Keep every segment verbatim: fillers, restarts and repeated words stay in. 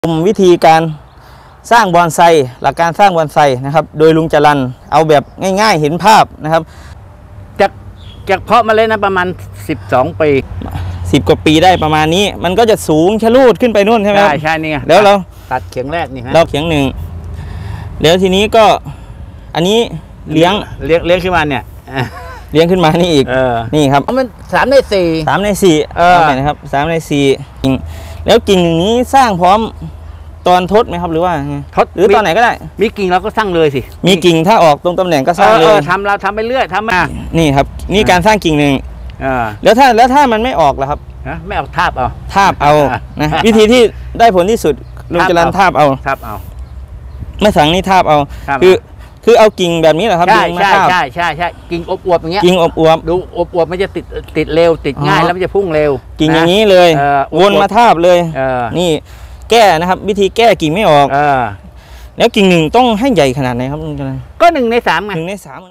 ชมวิธีการสร้างบอนไซหลักการสร้างบอนไซนะครับโดยลุงจรัญเอาแบบง่ายๆเห็นภาพนะครับจากจากเพาะเมล็ดนะประมาณสิบสองปีสิบกว่าปีได้ประมาณนี้มันก็จะสูงชะลูดขึ้นไปนู่นใช่ไหมใช่ใช่นี่ไงแล้วเราตัดเขียงแรกนี่ฮะเราเขียงหนึ่งแล้วทีนี้ก็อันนี้เลี้ยงเลี้ยงเลี้ยงขึ้นมาเนี่ยเลี้ยงขึ้นมานี่อีกนี่ครับมันสามในสี่สามในสี่เออนะครับสามในสี่แล้วกิ่งหนึ่งนี้สร้างพร้อมตอนทดไหมครับหรือว่าทดหรือตอนไหนก็ได้มีกิ่งเราก็สร้างเลยสิมีกิ่งถ้าออกตรงตำแหน่งก็สร้างเลยทำเราทำไปเรื่อยทำมานี่ครับนี่การสร้างกิ่งหนึ่งแล้วถ้าแล้วถ้ามันไม่ออกล่ะครับไม่ออกทาบเอาทาบเอานะวิธีที่ได้ผลที่สุดลุงจรัญทาบเอาทาบเอาไม่สั่งนี่ทาบเอาคือคือเอากิ่งแบบนี้เหรอครับใช่ใช่ใช่ใช่ใช่กิ่งอบอวบอย่างเงี้ยกิ่งอบอวบดูอบอวบมันจะติดติดเร็วติดง่ายแล้วมันจะพุ่งเร็วกิ่งอย่างนี้เลยวนมาทาบเลยนี่แก้นะครับวิธีแก้กิ่งไม่ออกแล้วกิ่งหนึ่งต้องให้ใหญ่ขนาดไหนครับลุงจรัญก็หนึ่งในสามไงหนึ่งในสาม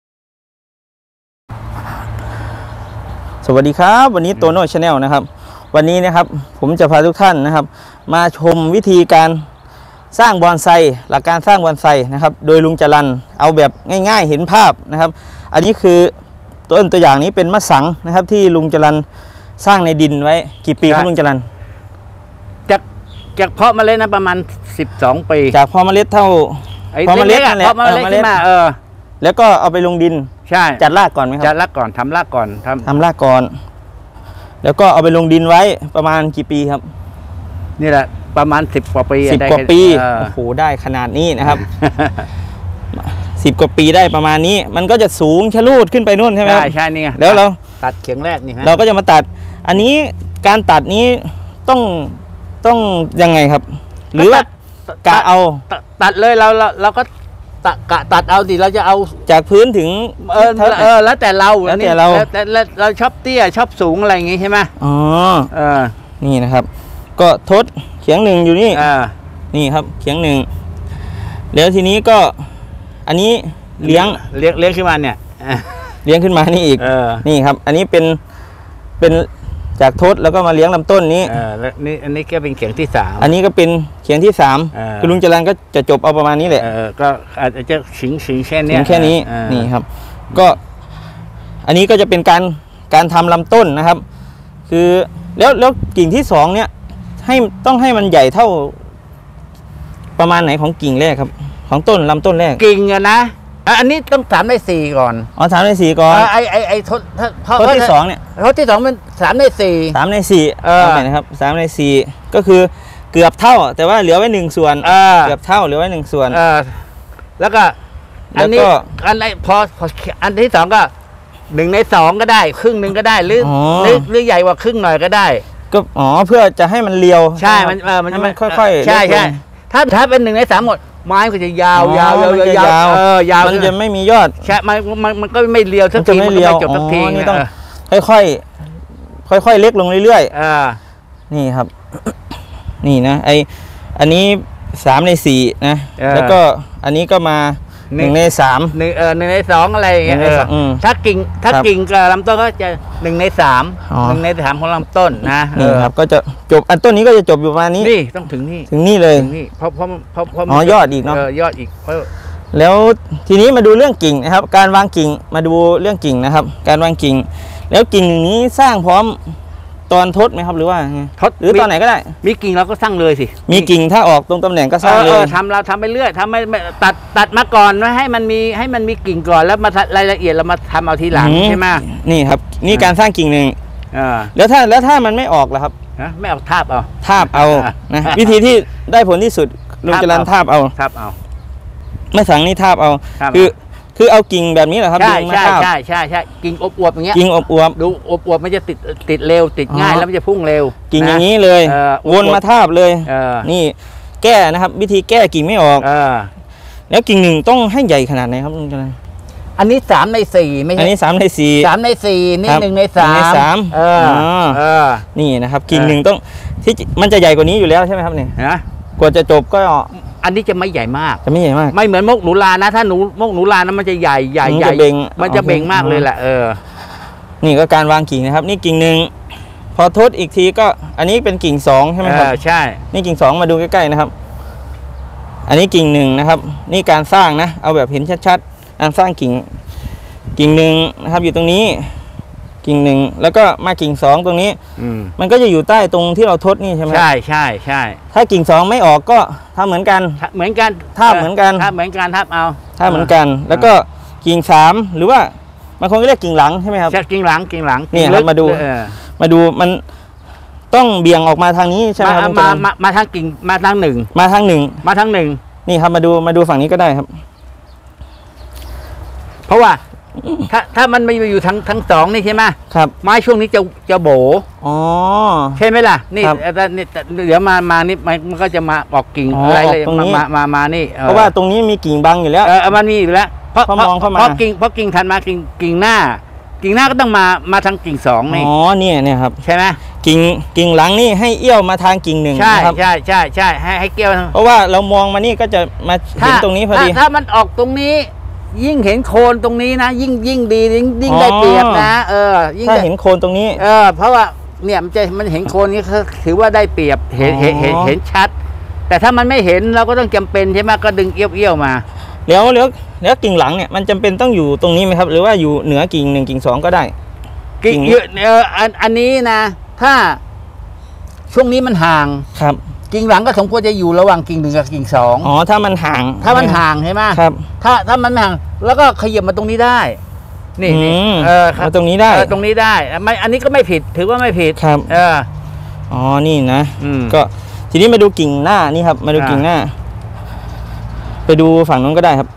สวัสดีครับวันนี้โตโน่ชาแนลนะครับวันนี้นะครับผมจะพาทุกท่านนะครับมาชมวิธีการสร้างบอนไซหลักการสร้างบอนไซนะครับโดยลุงจรัญเอาแบบง่ายๆเห็นภาพนะครับอันนี้คือต้นตัวอย่างนี้เป็นมะสังนะครับที่ลุงจรัญสร้างในดินไว้กี่ปีครับลุงจรัญจากจากเพาะเมล็ดนะประมาณสิบสองปีจากเพาะเมล็ดเท่าเพาะเมล็ดนั่นแหละเพาะเมล็ดขึ้นมาเออแล้วก็เอาไปลงดินใช่จัดรากก่อนไหมครับจัดรากก่อนทำรากก่อนทำทำรากก่อนแล้วก็เอาไปลงดินไว้ประมาณกี่ปีครับนี่แหละประมาณสิบกว่าปีสิบกว่าปีโอ้โหได้ขนาดนี้นะครับสิบกว่าปีได้ประมาณนี้มันก็จะสูงชะลูดขึ้นไปนู่นใช่ไหมใช่ใช่นี่ไงแล้วเราตัดเขียงแรกนี่ฮะเราก็จะมาตัดอันนี้การตัดนี้ต้องต้องยังไงครับหรือว่ากะเอาตัดเลยเราเราเราก็ตัดกะตัดเอาดิเราจะเอาจากพื้นถึงเออเออแล้วแต่เราแล้วแต่เราแต่เราชอบเตี้ยชอบสูงอะไรอย่างงี้ใช่ไหมอ๋อเออนี่นะครับก็ทดเขียงหนึ่งอยู่นี่นี่ครับเขียงหนึ่งแล้วทีนี้ก็อันนี้เลี้ยงเลี้ยงเลี้ยงขึ้นมาเนี่ยเลี้ยงขึ้นมานี่อีกนี่ครับอันนี้เป็นเป็นจากทดแล้วก็มาเลี้ยงลำต้นนี้แล้วนี่อันนี้ก็เป็นเขียงที่สามอันนี้ก็เป็นเขียงที่สามคือลุงจรัญก็จะจบเอาประมาณนี้แหละก็อาจจะชิงชิงแค่นี้แค่นี้นี่ครับก็อันนี้ก็จะเป็นการการทำลำต้นนะครับคือแล้วแล้วกิ่งที่สองเนี่ยให้ต้องให้มันใหญ่เท่าประมาณไหนของกิ่งแรกครับของต้นลำต้นแรกกิ่งอะนะอันนี้ต้องสามในสี่ก่อนอ๋อสามในสี่ก่อนไอไอไอทดทดที่สองเนี่ยทดที่สองเป็นสามในสี่สามในสี่เออนะครับสามในสี่ก็คือเกือบเท่าแต่ว่าเหลือไว้หนึ่งส่วนเกือบเท่าเหลือไว้หนึ่งส่วนแล้วก็อันนี้อันไหนพออันที่สองก็หนึ่งในสองก็ได้ครึ่งหนึ่งก็ได้หรือหรือใหญ่กว่าครึ่งหน่อยก็ได้ก็อ๋อเพื่อจะให้มันเรียวใช่มันเออมันมันค่อยๆใช่ใช่ถ้าถ้าเป็นหนึ่งในสามหมดไม้ก็จะยาวยาวยาวยาวเออยาวมันจะไม่มียอดใช่มันมันมันก็ไม่เรียวสักทีมันไม่จบสักทีนี่ต้องค่อยๆค่อยๆเล็กลงเรื่อยๆนี่ครับนี่นะไออันนี้สามในสี่นะแล้วก็อันนี้ก็มาหนึ่งในสามหนึ่งเออหนึ่งในสองอะไรอย่างเงี้ยถ้ากิ่งถ้ากิ่งกับลำต้นก็จะหนึ่งในสามหนึ่งในสามของลำต้นนะนี่ครับก็จะจบอันต้นนี้ก็จะจบอยู่ประมาณนี้นี่ต้องถึงนี่ถึงนี่เลยนี่เพราะเพราะเพราะเพราะอ๋อยอดอีกเนาะยอดอีกแล้วทีนี้มาดูเรื่องกิ่งนะครับการวางกิ่งมาดูเรื่องกิ่งนะครับการวางกิ่งแล้วกิ่งนี้สร้างพร้อมตอนทดไหมครับหรือว่าทดหรือตอนไหนก็ได้มีกิ่งเราก็สร้างเลยสิมีกิ่งถ้าออกตรงตำแหน่งก็สร้างเลยทำเราทำไปเรื่อยทำไม่ตัดตัดมาก่อนให้มันมีให้มันมีกิ่งก่อนแล้วมารายละเอียดเรามาทำเอาทีหลังใช่ไหมนี่ครับนี่การสร้างกิ่งหนึ่งแล้วถ้าแล้วถ้ามันไม่ออกล่ะครับไม่ออกทาบเอาทาบเอานะวิธีที่ได้ผลที่สุดลุงจรัญทาบเอาทาบเอาไม่สั่งนี่ทาบเอาคือคือเอากิ่งแบบนี้เหรอครับใช่ใช่ใช่ใช่ใช่กิ่งอบอวบอย่างเงี้ยกิ่งอบอวบดูอบอวบมันจะติดติดเร็วติดง่ายแล้วมันจะพุ่งเร็วกิ่งอย่างนี้เลยวนมาทาบเลยนี่แก้นะครับวิธีแก้กิ่งไม่ออกแล้วกิ่งหนึ่งต้องให้ใหญ่ขนาดไหนครับลุงจรัญอันนี้สามในสี่ไม่ใช่อันนี้สามในสี่สามในสี่นี่หนึ่งในสามสามเออนี่นะครับกิ่งหนึ่งต้องที่มันจะใหญ่กว่านี้อยู่แล้วใช่ไหมครับเนี่ยกว่าจะจบก็อันนี้จะไม่ใหญ่มากจะไม่ใหญ่มากไม่เหมือนมกหนูลานะถ้าหนูมกหนูลานะมันจะใหญ่ใหญ่ใหญ่มันจะเบ่งมากเลยแหละเออนี่ก็การวางกิ่งนะครับนี่กิ่งหนึ่งพอทดอีกทีก็อันนี้เป็นกิ่งสองใช่ไหมครับเออใช่นี่กิ่งสองมาดูใกล้ๆนะครับ อันนี้กิ่งหนึ่งนะครับ นี่การสร้างนะเอาแบบเห็นชัดๆการสร้างกิ่งกิ่งหนึ่งนะครับอยู่ตรงนี้กิ่งหนึ่งแล้วก็มากิ่งสองตรงนี้อืมมันก็จะอยู่ใต้ตรงที่เราทดนี่ใช่ไหมใช่ใช่ใช่ถ้ากิ่งสองไม่ออกก็ทำเหมือนกันเหมือนกันทาบเหมือนกันทาบเหมือนกันทับเอาถ้าเหมือนกัน แล้วก็กิ่งสามหรือว่าบางคนก็เรียกกิ่งหลังใช่ไหมครับใช่กิ่งหลังกิ่งหลังนี่ครับมาดูเออมาดูมันต้องเบี่ยงออกมาทางนี้ใช่ไหมครับมามามาทางกิ่งมาทางหนึ่งมาทางหนึ่งมาทางหนึ่งนี่ครับมาดูมาดูฝั่งนี้ก็ได้ครับเพราะว่าถ้าถ้ามันไม่อยู่ทั้งทั้งสองนี่ใช่ไหมครับไม้ช่วงนี้จะจะโบอ๋อใช่ไหมล่ะนี่ครับแต่นี่แต่เดี๋ยวมามานี่มันมันก็จะมาออกกิ่งอ๋ออะไรเลยออกตรงนี้มามามานี่ออเพราะว่าตรงนี้มีกิ่งบังอยู่แล้วเออมันมีอยู่แล้วเพราะพอมองเข้ามาเพราะกิ่งเพราะกิ่งถัดมากิ่งกิ่งหน้า กิ่งหน้าก็ต้องมามาทางกิ่งสองนี่อ๋อเนี่ยเนี่ยครับใช่ไหมกิ่งกิ่งหลังนี่ให้เอี้ยวมาทางกิ่งหนึ่งใช่นะครับใช่ใช่ใช่ให้ให้เกี่ยวทางเพราะว่าเรามองมานี่ก็จะมาเห็นตรงนี้พอดีถ้าถ้ามันออกตรงนี้ ยิ่งเห็นโคนตรงนี้นะ ยิ่งยิ่งดียิ่งยิ่งอ๋อได้เปรียบนะเออยิ่งถ้าได้เห็นโคนตรงนี้เออเพราะว่าเนี่ยมันจะมันเห็นโคนนี้คือถือว่าได้เปรียบเห็นเห็นเห็นอ๋อเห็นชัด แต่ถ้ามันไม่เห็นเราก็ต้องจำเป็นใช่ไหมก็ดึงเอี้ยวเอี้ยวมาแล้วแล้วแล้วกิ่งหลังเนี่ยมันจำเป็นต้องอยู่ตรงนี้ไหมครับ หรือว่าอยู่เหนือกิ่งหนึ่งกิ่งสองก็ได้กิ่งกิ่งเยอะเอออันอันนี้นะ ถ้าช่วงนี้มันห่างครับกิ่งหลังก็สมควรจะอยู่ระหว่างกิ่งหนึ่งกับกิ่งสองอ๋อถ้ามันห่างถ้ามันห่างใช่ไหมครับถ้าถ้ามันไม่ห่างแล้วก็ขยับมาตรงนี้ได้ นี่อืนี่มเออครับมาตรงนี้ได้เออตรงนี้ได้ไม่อันนี้ก็ไม่ผิดถือว่าไม่ผิดครับเอออ๋อนี่นะอืมก็ทีนี้มาดูกิ่งหน้านี่ครับ มาดูอ่ากิ่งหน้า ไปดูฝั่งนู้นก็ได้ครับ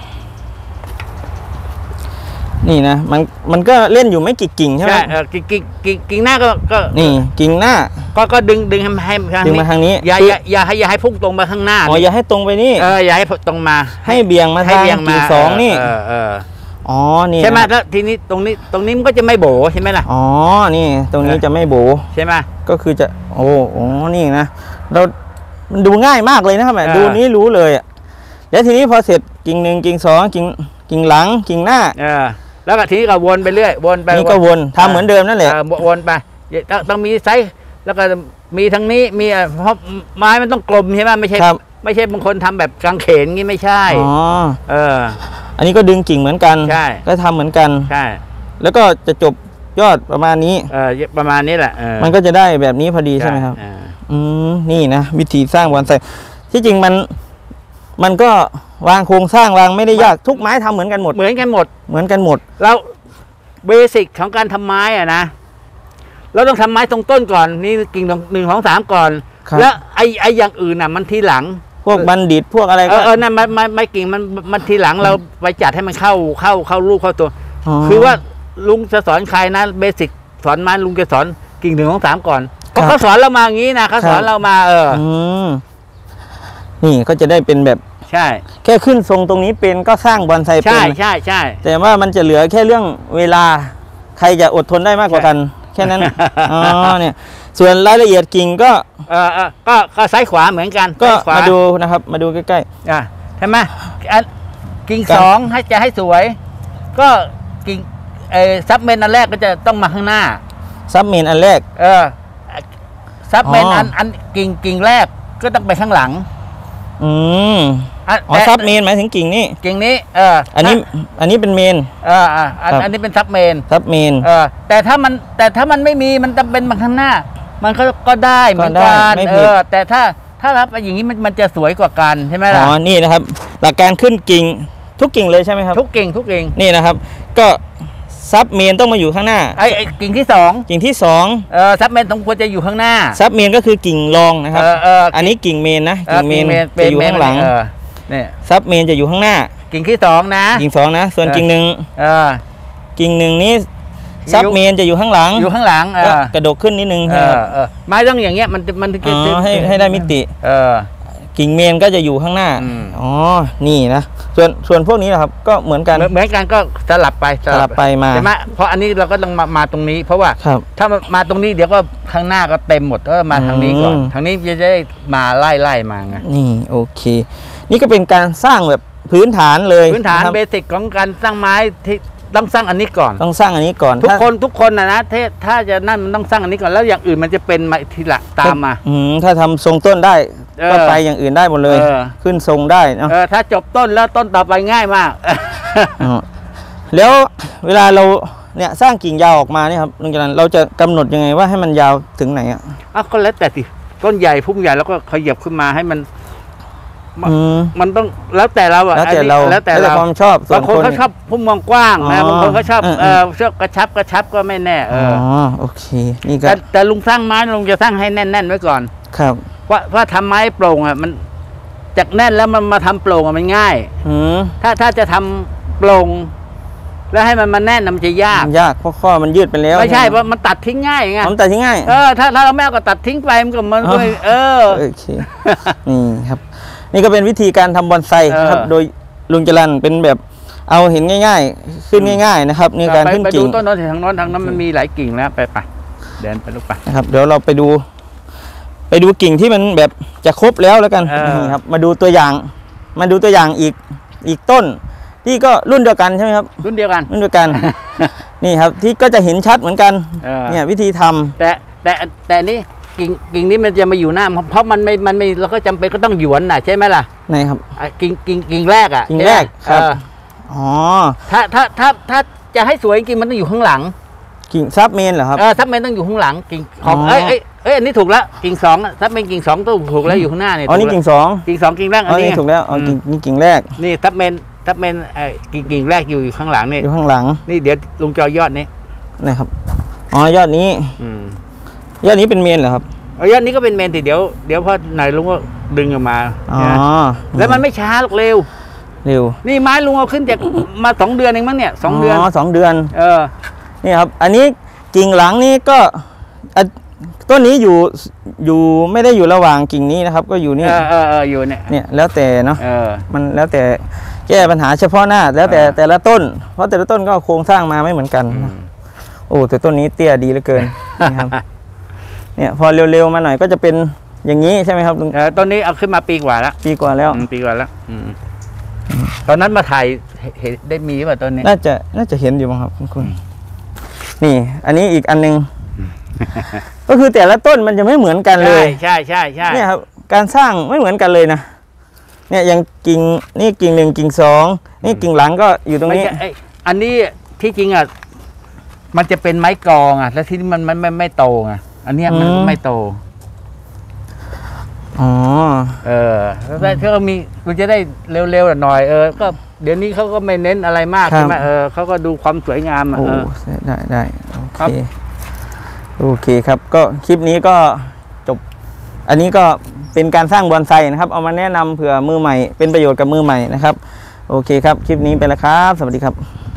นี่นะมันมันก็เล่นอยู่ไม่กี่กิ่งใช่ไหมใช่เออกิ่งกิ่งกิ่งกิ่งหน้าก็ก็นี่กิ่งหน้าก็ก็ดึงดึงให้ให้ทางดึงนี้มาทางนี้อย่าอย่าอย่าให้อย่าให้พุ่งตรงมาข้างหน้าอ๋ออย่าให้ตรงไปนี่เอออย่าให้ตรงมาให้เบี่ยงมาให้ทางเบี่ยงมากิ่งสองนี่เออเอออ๋อนี่ใช่ไหมนะแล้วทีนี้ตรงนี้ตรงนี้มันก็จะไม่โบใช่ไหมล่ะอ๋อนี่ ตรงนี้จะไม่โบใช่ไหมก็คือจะโอ้โหนี่นะเรามันดูง่ายมากเลยนะครับเออดูนี้รู้เลยอะแล้วทีนี้พอเสร็จกิ่งหนึ่งกิ่งสองกิ่งกิ่งหลังกิ่งหน้าเออแล้วก็ทีนี้ก็วนไปเรื่อยวนไปนี่ก็วนทำเหมือนเดิมนั่นแหละเออวนไปต้องต้องมีไซส์แล้วก็มีทางนี้มีอ่ะเพราะไม้มันต้องกลมใช่ไหมไม่ใช่ครับไม่ใช่บางคนทำแบบกางเขนงี้ไม่ใช่อ๋อเอออันนี้ก็ดึงกิ่งเหมือนกันใช่ก็ทำเหมือนกันใช่แล้วก็จะจบยอดประมาณนี้เออประมาณนี้แหละเออมันก็จะได้แบบนี้พอดีใช่ไหมครับเอออืมนี่นะวิธีสร้างบอนไซที่จริงมันมันก็วางโครงสร้างวางไม่ได้ยากทุกไม้ทำเหมือนกันหมดเหมือนกันหมดเหมือนกันหมดเราเบสิกของการทำไม้อะนะเราต้องทำไม้ตรงต้นก่อนนี่กิ่งหนึ่งของสามก่อนครับแล้วไอ้ไอ้อย่างอื่นน่ะมันทีหลังพวกบัณฑิตพวกอะไรเอก็อเออนั่นมันมันไม่กิ่งมันมันทีหลังเราไปจัดให้มันเข้าเข้าเข้ารูปเข้าตัว คือว่าลุงจะสอนใครนะเบสิกสอนไม้ลุงจะสอนกิ่งหนึ่งของสามก่อนเพราะเขาสอนเรามาอย่างนี้นะเขาสอนเรามาเอออืมนี่ก็จะได้เป็นแบบใช่แค่ขึ้นทรงตรงนี้เป็นก็สร้างบอนไซเป็ใช่นใช่ใช่แต่ว่ามันจะเหลือแค่เรื่องเวลาใครจะอดทนได้มากกว่ากัน แค่นั้น อ๋อเนี่ย ส่วนรายละเอียดกิ่งก็เออเออก็ก็ซ้ายขวาเหมือนกันก็ซ้ยขวมาดูนะครับ มาดูใกล้อ่ะใช่ไหมอันกิ่งครับสองให้จะให้สวย ก็กิ่งเออซับเมนอันแรกก็จะต้องมาข้างหน้าๆซับเมนอันแรกเออซับเมนอ๋ออัอันอันกิ่งกิ่งแรกก็ต้องไปข้างหลังอืมอันอ๋อแต่ซับเมนหมายถึงกิ่งนี่กิ่งนี้เอออัอันนี้อันนี้เป็นเมนเอออ่ะอันครับอันนี้เป็นซับเมนซับเมนเออแต่ถ้ามันแต่ถ้ามันไม่มีมันจะเป็นมาข้างหน้า มันก็ก็ได้เหมือนก็กัได้นไม่เอผิดอแต่ถ้าถ้ารับไปอย่างนี้มันมันจะสวยกว่ากันใช่ไหมอ๋ล่ะอนี่นะครับ หลักการขึ้นกิ่งทุกกิ่งเลยใช่ไหมครับทุกกิ่งทุกกิ่งนี่นะครับ ก็ซับเมนต้องมาอยู่ข้างหน้าไอ้ไอ้กิ่งที่สองกิ่งที่สองเออซับเมนต้องควรจะอยู่ข้างหน้าซับเมนก็คือกิ่งรองนะครับเออเอออันนี้กิ่งเมนนะเออกิ่งเมนป็จะอยู่ข้างหลังเออเนี่ยซับเมนจะอยู่ข้างหน้ากิ่งที่สองนะกิ่งสองนะ ส่วนเออกิ่งหนึ่งเออกิ่งหนึ่งนี้ซับเมนจะอยู่ข้างหลังอยู่ข้างหลังเอก็อกระดกขึ้นนิดนึงเอใช่ไหมคอรับเออไม้ต้องอย่างเงี้ยมันมันอ๋อให้ให้ได้มิติเออกิ่งเมนก็จะอยู่ข้างหน้าอืมอ๋อนี่นะส่วนส่วนพวกนี้นะครับก็เหมือนกันเหมือนเหมือนกันก็สลับไปสลับไปมาใช่ไหมเพราะอันนี้เราก็ต้องมามาตรงนี้ เพราะว่าครับถ้ามาตรงนี้เดี๋ยวก็ข้างหน้าก็เต็มหมดก็มาทางนี้ก่อนอืมทางนี้จะได้มาไล่ไล่มาไงนี่โอเค นี่ก็เป็นการสร้างแบบพื้นฐานเลยพื้นฐานะครับเบสิกของการสร้างไม้ที่ต้องสร้างอันนี้ก่อนต้องสร้างอันนี้ก่อนทุกถ้าคนทุกคนนะนะถ้าถ้าจะนั่นมันต้องสร้างอันนี้ก่อนแล้วอย่างอื่นมันจะเป็นมาทีหลังตามมาอืมถ้าทำทรงต้นได้เออก็ไปอย่างอื่นได้หมดเลยเออขึ้นทรงได้เนาะเออถ้าจบต้นแล้วต้นต่อไปง่ายมากอ๋อแล้วเวลาเราเนี่ยสร้างกิ่งยาวออกมาเนี่ยครับลุงจรัญเราจะกำหนดยังไงว่าให้มันยาวถึงไหนอ่ะอ่ะก็แล้วแต่สิต้นใหญ่พุ่มใหญ่แล้วก็ขยับขึ้นมาให้มันอืมมันต้องแล้วแต่เราอะแล้วแต่เราอันนี้แล้วแต่เราความชอบส่วบาน งคนคนเขาชอบพุ่มมองกว้างอ๋นะอบางคนเขาชอบเออเออชอบกระชับกระชับก็ไม่แน่เออ๋ออโอเคนี่ก็แต่แต่ลุงสร้างไม้ลุงจะสร้างให้แน่นๆไว้ก่อนครับว่าว่าทำไม้โปร่งอะมันจากแน่นแล้วมันมาทำโปร่งอะมันง่ายอืมถ้าถ้าจะทำโปร่งแล้วให้มันมาแน่นน่ะมันจะยากยากเพราะข้อมันยืดไปแล้วไม่ใช่เพราะมันตัดทิ้งง่ายไงผมตัดทิ้งง่ายเออถ้าถ้าเราไม่เอาก็ตัดทิ้งไปมันก็มันก็ไม่เออโอเคนี่ครับ นี่ก็เป็นวิธีการทำบอนไซเออครับ โดยลุงจรัญเป็นแบบเอาเห็นง่าย ๆ ขึ้นง่าย ๆ นะครับนี่การไปขึ้นไปดูกิ่งต้นโน้นทางโน้นทางนั้นมันมีหลายกิ่งแล้วไปไปเดินไปลูกไปนะครับ เดี๋ยวเราไปดู ไปดูกิ่งที่มันแบบจะครบแล้วแล้วกันเออนี่ครับ มาดูตัวอย่าง มาดูตัวอย่างอีกอีกต้น ที่ก็รุ่นเดียวกันใช่ไหมครับรุ่นเดียวกันรุ่นเดียวกัน นี่ครับที่ก็จะเห็นชัดเหมือนกันเออเนี่ยวิธีทำแต่แต่แต่นี่กิ่งกิ่งนี้มันจะมาอยู่หน้าเพราะมันไม่มันไม่เราก็จำเป็นก็ต้องหยวนน่ะใช่ไหมล่ะไหนครับอ่ะกิ่งกิ่งกิ่งแรกอ่ะกิ่งแรกใช่ไหมครับเอออ๋อถ้าถ้าถ้าถ้าจะให้สวยจริงๆมันต้องอยู่ข้างหลังกิ่งซับเมนเหรอครับเออถ้าไม่ต้องอยู่ข้างหลังกิ่งของอ๋อเอ้ยเอ้ยเอ้ยอันนี้ถูกแล้วกิ่งสองอ่ะถ้าเป็นกิ่งสองต้องถูกแล้วอยู่ข้างหน้าเนี่ยอ๋อนี่ถูกิ่แล้วงสองกิ่งสองกิ่งแรกอ๋อัอนนี้นี่ถูกแล้วอ๋อกิ่งนี่กิ่งแรกนี่ถ้าเป็นถ้าเป็นเอ่อกิ่งกิ่งแรกอยู่อยู่ข้างหลังนี่อยู่ข้างหลังนี่เดี๋ยวลุงจอยอดนี้นะครับอ๋อยอดนี้อืมยอดนี้เป็นเมนเหรอครับเอายอดนี้ก็เป็นเมนติเดี๋ยวเดี๋ยวพอไหนลุงก็ดึงออกมาอ๋อนะแล้วมันไม่ช้าหรอกเร็วเร็วนี่ไม้ลุงเอาขึ้นจากมาสองเดือนเองมั้งเนี่ยสองเดือนอ๋อสองเดือนเออนี่ครับ อันนี้กิ่งหลังนี้ก็อ่ะต้นนี้อยู่อยู่ไม่ได้อยู่ระหว่างกิ่งนี้นะครับ ก็อยู่นี่เออเออเอออยู่เนี่ยเนี่ยแล้วแต่เนาะเออมันแล้วแต่แก้ปัญหาเฉพาะหน้า แล้วแต่เออแต่ละต้น เพราะแต่ละต้นก็โครงสร้างมาไม่เหมือนกันอืมโอ้แต่ต้นนี้เตี้ยดีเหลือเกินนี่ครับ เนี่ยพอเร็วๆมาหน่อยก็จะเป็นอย่างนี้ใช่ไหมครับลุงเออต้นนี้เอาขึ้นมาปีกว่าแล้วปีกว่าแล้วอืมปีกว่าแล้วอืมตอนนั้นมาถ่ายเห็นเห็นได้มีป่ะต้นนี้น่าจะน่าจะเห็นอยู่มั้งครับคุณคุณนี่ อันนี้อีกอันหนึง ก็คือแต่ละต้นมันจะไม่เหมือนกันเลใช่ยใช่ใช่ใช่เนี่ยครับการสร้างไม่เหมือนกันเลยนะเนี่ยอย่างกิ่งนี่กิ่งหนึ่งกิ่งสองนี่กิ่งหลังก็อยู่ตรงไม่นี้ใช่ไอ้อันนี้ที่จริงอ่ะมันจะเป็นไม้กองอ่ะ แล้วที่นี่มันมันไม่ไม่โตไงอันเนี้ยมันไม่โตอ๋อเออแล้วแต่ก็มีคุณจะได้เร็วๆหน่อยเออก็เดี๋ยวนี้เขาก็ไม่เน้นอะไรมากครับใช่ไหมเออเขาก็ดูความสวยงามอ่ะโอ้เออได้ได้โอครัเคบโอเคครับ ก็คลิปนี้ก็จบ อันนี้ก็เป็นการสร้างบอนไซนะครับ เอามาแนะนำเผื่อมือใหม่เป็นประโยชน์กับมือใหม่นะครับ โอเคครับ คลิปนี้ไปแล้วครับ สวัสดีครับ